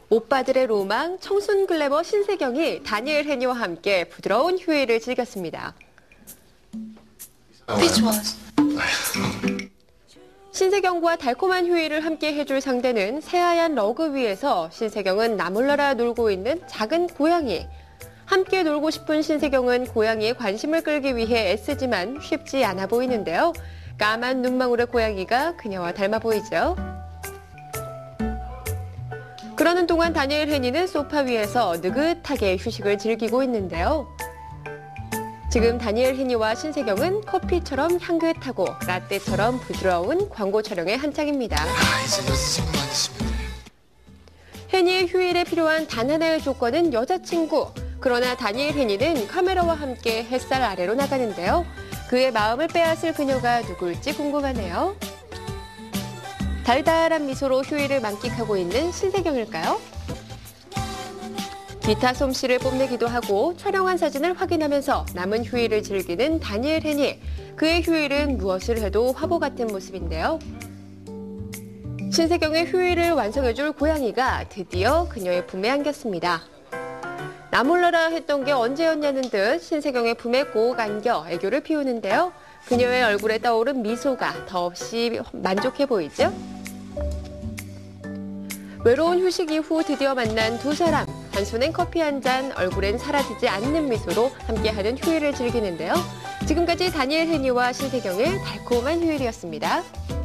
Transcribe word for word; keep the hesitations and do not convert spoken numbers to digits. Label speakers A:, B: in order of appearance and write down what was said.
A: 오빠들의 로망, 청순 글래머 신세경이 다니엘 헤니와 함께 부드러운 휴일을 즐겼습니다.
B: 네, 좋았어.
A: 신세경과 달콤한 휴일을 함께 해줄 상대는 새하얀 러그 위에서 신세경은 나몰라라 놀고 있는 작은 고양이. 함께 놀고 싶은 신세경은 고양이의 관심을 끌기 위해 애쓰지만 쉽지 않아 보이는데요. 까만 눈망울의 고양이가 그녀와 닮아 보이죠. 그러는 동안 다니엘 헤니는 소파 위에서 느긋하게 휴식을 즐기고 있는데요. 지금 다니엘 헤니와 신세경은 커피처럼 향긋하고 라떼처럼 부드러운 광고 촬영에 한창입니다.
B: 아, 이제 여자친구만 있으면 돼.
A: 헤니의 휴일에 필요한 단 하나의 조건은 여자친구. 그러나 다니엘 헤니는 카메라와 함께 햇살 아래로 나가는데요. 그의 마음을 빼앗을 그녀가 누굴지 궁금하네요. 달달한 미소로 휴일을 만끽하고 있는 신세경일까요? 기타 솜씨를 뽐내기도 하고 촬영한 사진을 확인하면서 남은 휴일을 즐기는 다니엘 헤니. 그의 휴일은 무엇을 해도 화보 같은 모습인데요. 신세경의 휴일을 완성해줄 고양이가 드디어 그녀의 품에 안겼습니다. 나몰라라 했던 게 언제였냐는 듯 신세경의 품에 꼭 안겨 애교를 피우는데요. 그녀의 얼굴에 떠오른 미소가 더없이 만족해 보이죠? 외로운 휴식 이후 드디어 만난 두 사람. 한 손엔 커피 한 잔, 얼굴엔 사라지지 않는 미소로 함께하는 휴일을 즐기는데요. 지금까지 다니엘 헤니와 신세경의 달콤한 휴일이었습니다.